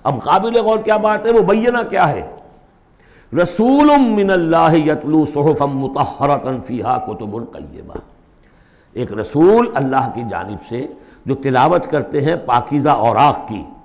अब काबिल गौर क्या बात है, वो बैना क्या है, रसूलुम मिनल्लाहि यतलू सुहुफम मुतहहरतन फीहा कुतुबुन क़य्यिमा, एक रसूल अल्लाह की जानिब से जो तिलावत करते हैं पाकीज़ा औराक़ की,